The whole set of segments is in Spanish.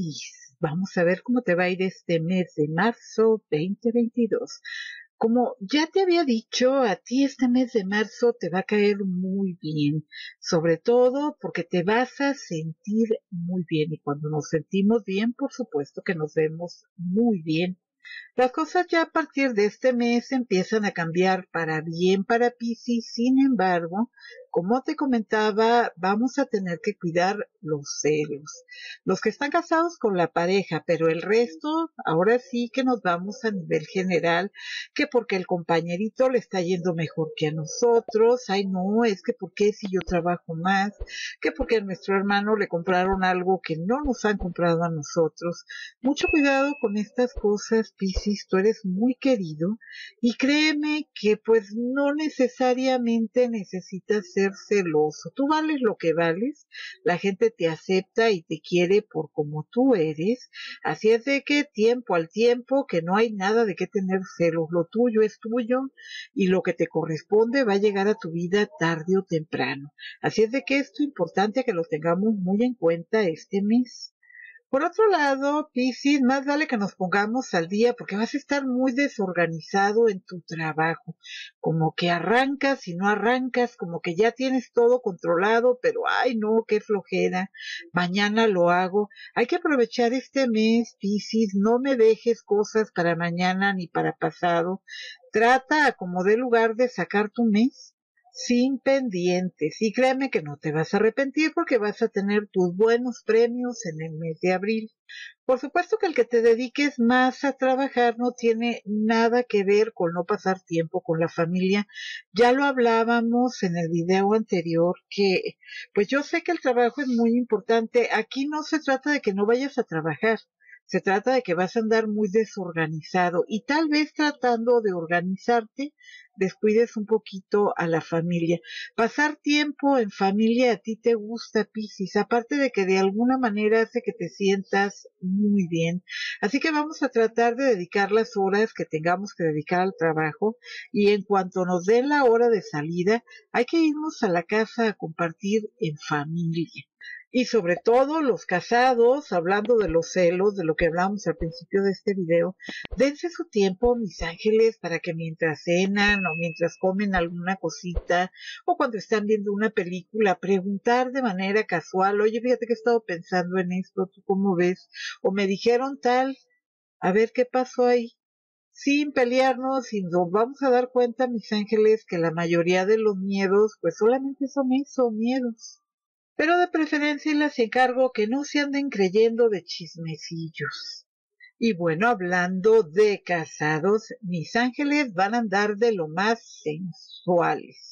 Piscis, vamos a ver cómo te va a ir este mes de marzo 2022. Como ya te había dicho, a ti este mes de marzo te va a caer muy bien, sobre todo porque te vas a sentir muy bien y cuando nos sentimos bien, por supuesto que nos vemos muy bien. Las cosas ya a partir de este mes empiezan a cambiar para bien para Piscis. Sin embargo, como te comentaba, vamos a tener que cuidar los celos. Los que están casados con la pareja, pero el resto, ahora sí que nos vamos a nivel general, que porque el compañerito le está yendo mejor que a nosotros, ay no, es que por qué si yo trabajo más, que porque a nuestro hermano le compraron algo que no nos han comprado a nosotros. Mucho cuidado con estas cosas, Piscis, tú eres muy querido y créeme que pues no necesariamente necesitas ser celoso. Tú vales lo que vales, la gente te acepta y te quiere por como tú eres, así es de que tiempo al tiempo, que no hay nada de qué tener celos, lo tuyo es tuyo y lo que te corresponde va a llegar a tu vida tarde o temprano. Así es de que esto es importante que lo tengamos muy en cuenta este mes. Por otro lado, Piscis, más vale que nos pongamos al día porque vas a estar muy desorganizado en tu trabajo. Como que arrancas y no arrancas, como que ya tienes todo controlado, pero ay no, qué flojera. Mañana lo hago. Hay que aprovechar este mes, Piscis, no me dejes cosas para mañana ni para pasado. Trata como de lugar de sacar tu mes sin pendientes y créeme que no te vas a arrepentir porque vas a tener tus buenos premios en el mes de abril. Por supuesto que el que te dediques más a trabajar no tiene nada que ver con no pasar tiempo con la familia. Ya lo hablábamos en el video anterior que pues yo sé que el trabajo es muy importante. Aquí no se trata de que no vayas a trabajar. Se trata de que vas a andar muy desorganizado y tal vez tratando de organizarte descuides un poquito a la familia. Pasar tiempo en familia a ti te gusta, Piscis, aparte de que de alguna manera hace que te sientas muy bien. Así que vamos a tratar de dedicar las horas que tengamos que dedicar al trabajo y en cuanto nos den la hora de salida, hay que irnos a la casa a compartir en familia. Y sobre todo los casados, hablando de los celos, de lo que hablamos al principio de este video, dense su tiempo, mis ángeles, para que mientras cenan o mientras comen alguna cosita o cuando están viendo una película, preguntar de manera casual, oye, fíjate que he estado pensando en esto, ¿tú cómo ves? O me dijeron tal, a ver qué pasó ahí. Sin pelearnos y nos vamos a dar cuenta, mis ángeles, que la mayoría de los miedos, pues solamente son eso, miedos. Pero de preferencia les encargo que no se anden creyendo de chismecillos. Y bueno, hablando de casados, mis ángeles van a andar de lo más sensuales,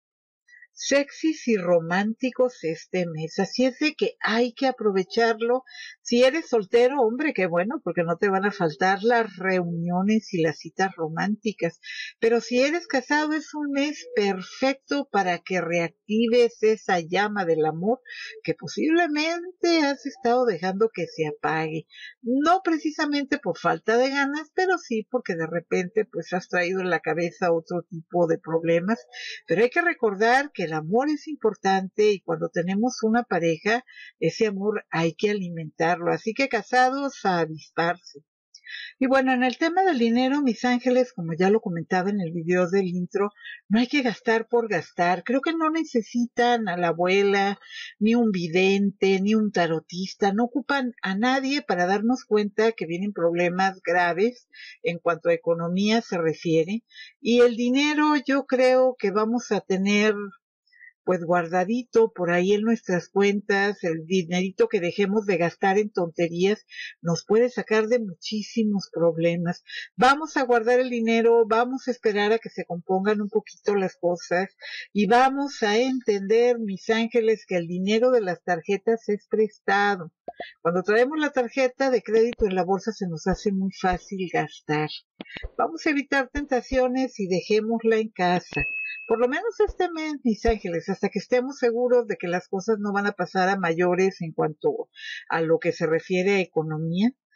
sexys y románticos este mes. Así es de que hay que aprovecharlo. Si eres soltero, hombre, qué bueno, porque no te van a faltar las reuniones y las citas románticas. Pero si eres casado, es un mes perfecto para que reactives esa llama del amor que posiblemente has estado dejando que se apague. No precisamente por falta de ganas, pero sí porque de repente pues has traído en la cabeza otro tipo de problemas, pero hay que recordar que el amor es importante y cuando tenemos una pareja, ese amor hay que alimentarlo. Así que casados a avisparse. Y bueno, en el tema del dinero, mis ángeles, como ya lo comentaba en el video del intro, no hay que gastar por gastar. Creo que no necesitan a la abuela, ni un vidente, ni un tarotista. No ocupan a nadie para darnos cuenta que vienen problemas graves en cuanto a economía se refiere. Y el dinero yo creo que vamos a tener pues guardadito por ahí en nuestras cuentas, el dinerito que dejemos de gastar en tonterías nos puede sacar de muchísimos problemas. Vamos a guardar el dinero, vamos a esperar a que se compongan un poquito las cosas y vamos a entender, mis ángeles, que el dinero de las tarjetas es prestado. Cuando traemos la tarjeta de crédito en la bolsa se nos hace muy fácil gastar. Vamos a evitar tentaciones y dejémosla en casa. Por lo menos este mes, mis ángeles, hasta que estemos seguros de que las cosas no van a pasar a mayores en cuanto a lo que se refiere a economía.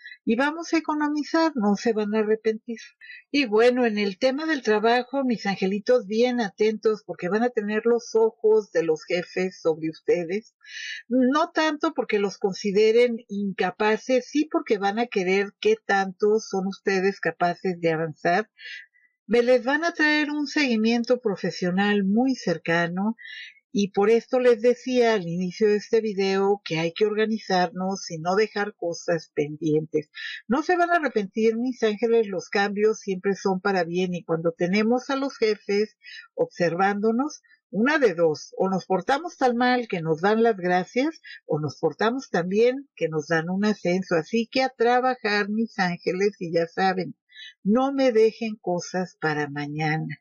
y vamos a economizar, no se van a arrepentir. Y bueno, en el tema del trabajo, mis angelitos bien atentos porque van a tener los ojos de los jefes sobre ustedes, no tanto porque los consideren incapaces, sí porque van a querer qué tanto son ustedes capaces de avanzar. Me les van a traer un seguimiento profesional muy cercano y por esto les decía al inicio de este video que hay que organizarnos y no dejar cosas pendientes. No se van a arrepentir, mis ángeles, los cambios siempre son para bien y cuando tenemos a los jefes observándonos, una de dos, o nos portamos tan mal que nos dan las gracias, o nos portamos tan bien que nos dan un ascenso. Así que a trabajar, mis ángeles, y ya saben, no me dejen cosas para mañana.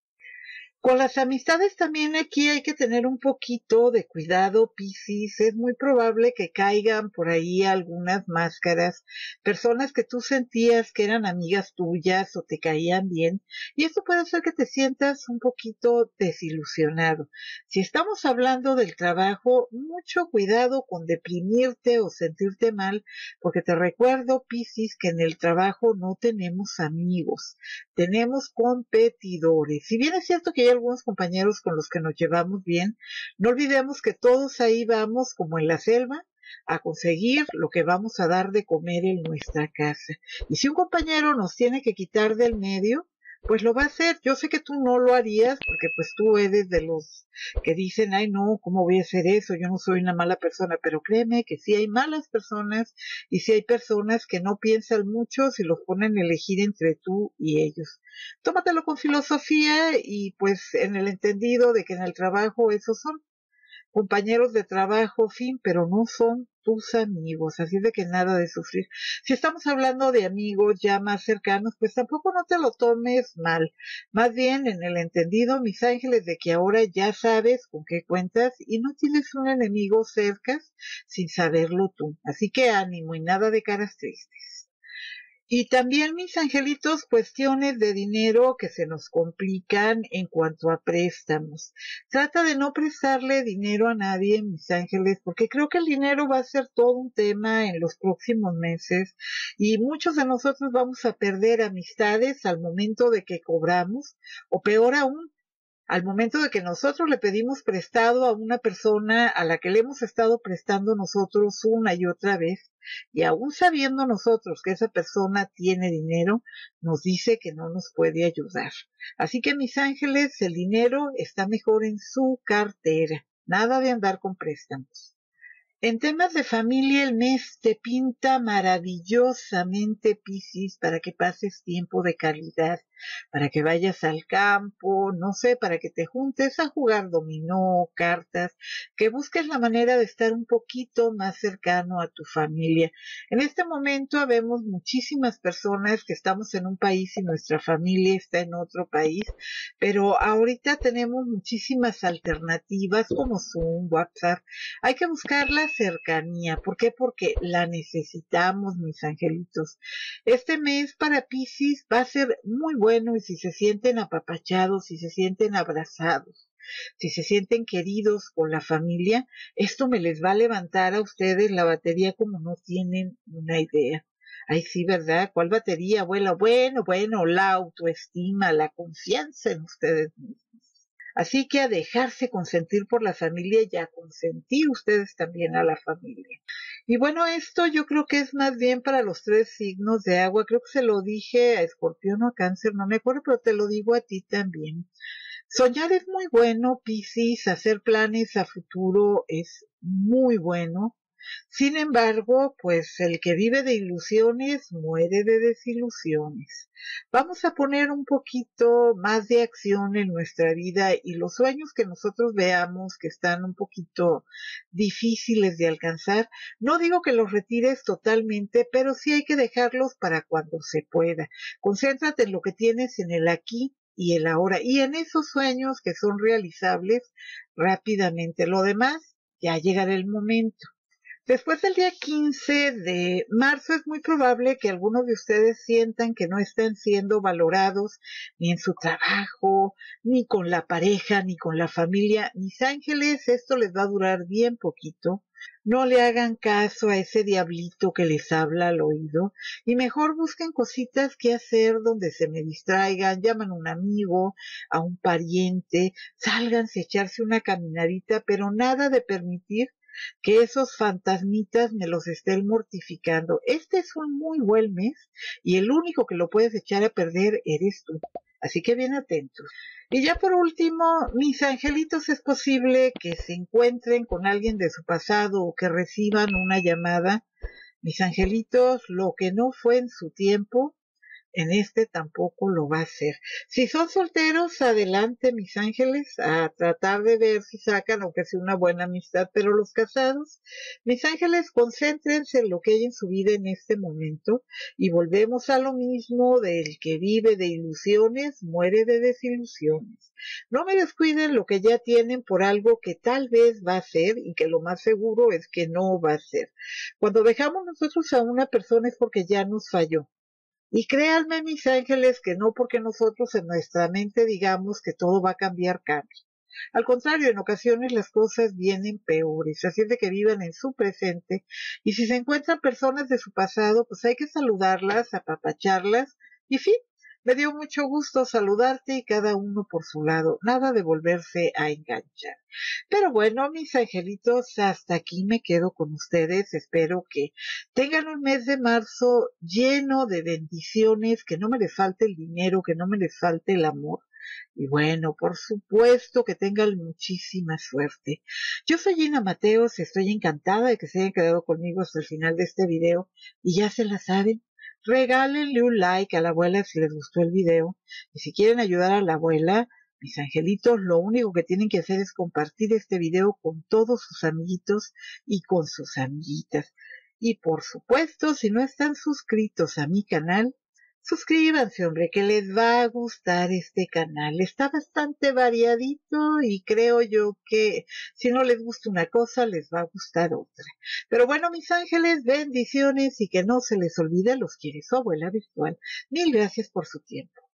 Con las amistades también aquí hay que tener un poquito de cuidado, Piscis. Es muy probable que caigan por ahí algunas máscaras, personas que tú sentías que eran amigas tuyas o te caían bien, y esto puede hacer que te sientas un poquito desilusionado. Si estamos hablando del trabajo, mucho cuidado con deprimirte o sentirte mal, porque te recuerdo, Piscis, que en el trabajo no tenemos amigos, tenemos competidores. Si bien es cierto que hay algunos compañeros con los que nos llevamos bien, no olvidemos que todos ahí vamos como en la selva a conseguir lo que vamos a dar de comer en nuestra casa. Y si un compañero nos tiene que quitar del medio, pues lo va a hacer. Yo sé que tú no lo harías porque pues tú eres de los que dicen, ay no, ¿cómo voy a hacer eso? Yo no soy una mala persona, pero créeme que sí hay malas personas y sí hay personas que no piensan mucho si los ponen a elegir entre tú y ellos. Tómatelo con filosofía y pues en el entendido de que en el trabajo esos son compañeros de trabajo, fin, pero no son tus amigos, así de que nada de sufrir. Si estamos hablando de amigos ya más cercanos, pues tampoco no te lo tomes mal. Más bien en el entendido, mis ángeles, de que ahora ya sabes con qué cuentas y no tienes un enemigo cerca sin saberlo tú. Así que ánimo y nada de caras tristes. Y también, mis angelitos, cuestiones de dinero que se nos complican en cuanto a préstamos. Trata de no prestarle dinero a nadie, mis ángeles, porque creo que el dinero va a ser todo un tema en los próximos meses y muchos de nosotros vamos a perder amistades al momento de que cobramos, o peor aún, al momento de que nosotros le pedimos prestado a una persona a la que le hemos estado prestando nosotros una y otra vez, y aún sabiendo nosotros que esa persona tiene dinero, nos dice que no nos puede ayudar. Así que, mis ángeles, el dinero está mejor en su cartera. Nada de andar con préstamos. En temas de familia, el mes te pinta maravillosamente, Piscis, para que pases tiempo de calidad, para que vayas al campo, no sé, para que te juntes a jugar dominó, cartas, que busques la manera de estar un poquito más cercano a tu familia. En este momento habemos muchísimas personas que estamos en un país y nuestra familia está en otro país, pero ahorita tenemos muchísimas alternativas como Zoom, WhatsApp. Hay que buscar la cercanía. ¿Por qué? Porque la necesitamos, mis angelitos. Este mes para Piscis va a ser muy bueno y si se sienten apapachados, si se sienten abrazados, si se sienten queridos con la familia, esto me les va a levantar a ustedes la batería como no tienen una idea. Ay, sí, ¿verdad? ¿Cuál batería, abuela? Bueno, la autoestima, la confianza en ustedes mismos. Así que a dejarse consentir por la familia y a consentir ustedes también a la familia. Y bueno, esto yo creo que es más bien para los tres signos de agua. Creo que se lo dije a Escorpión o a Cáncer, no me acuerdo, pero te lo digo a ti también. Soñar es muy bueno, Piscis, hacer planes a futuro es muy bueno. Sin embargo, pues el que vive de ilusiones muere de desilusiones. Vamos a poner un poquito más de acción en nuestra vida y los sueños que nosotros veamos que están un poquito difíciles de alcanzar, no digo que los retires totalmente, pero sí hay que dejarlos para cuando se pueda. Concéntrate en lo que tienes en el aquí y el ahora y en esos sueños que son realizables rápidamente. Lo demás, ya llegará el momento. Después del día 15 de marzo es muy probable que algunos de ustedes sientan que no están siendo valorados ni en su trabajo, ni con la pareja, ni con la familia. Mis ángeles, esto les va a durar bien poquito. No le hagan caso a ese diablito que les habla al oído y mejor busquen cositas que hacer donde se me distraigan, llaman a un amigo, a un pariente, sálganse a echarse una caminadita, pero nada de permitir que esos fantasmitas me los estén mortificando. Este es un muy buen mes y el único que lo puedes echar a perder eres tú. Así que bien atentos. Y ya por último, mis angelitos, es posible que se encuentren con alguien de su pasado o que reciban una llamada. Mis angelitos, lo que no fue en su tiempo, en este tampoco lo va a hacer. Si son solteros, adelante, mis ángeles, a tratar de ver si sacan, aunque sea una buena amistad, pero los casados, mis ángeles, concéntrense en lo que hay en su vida en este momento y volvemos a lo mismo del que vive de ilusiones, muere de desilusiones. No me descuiden lo que ya tienen por algo que tal vez va a ser y que lo más seguro es que no va a ser. Cuando dejamos nosotros a una persona es porque ya nos falló. Y créanme, mis ángeles, que no porque nosotros en nuestra mente digamos que todo va a cambiar, cambie. Al contrario, en ocasiones las cosas vienen peores, así es de que vivan en su presente y si se encuentran personas de su pasado, pues hay que saludarlas, apapacharlas y fin. Me dio mucho gusto saludarte y cada uno por su lado, nada de volverse a enganchar. Pero bueno, mis angelitos, hasta aquí me quedo con ustedes. Espero que tengan un mes de marzo lleno de bendiciones, que no me les falte el dinero, que no me les falte el amor. Y bueno, por supuesto que tengan muchísima suerte. Yo soy Gina Mateos, estoy encantada de que se hayan quedado conmigo hasta el final de este video y ya se la saben. Regálenle un like a la abuela si les gustó el video y si quieren ayudar a la abuela, mis angelitos, lo único que tienen que hacer es compartir este video con todos sus amiguitos y con sus amiguitas. Y por supuesto, si no están suscritos a mi canal, suscríbanse, hombre, que les va a gustar este canal. Está bastante variadito y creo yo que si no les gusta una cosa, les va a gustar otra. Pero bueno, mis ángeles, bendiciones y que no se les olvide, los quiere su abuela virtual. Mil gracias por su tiempo.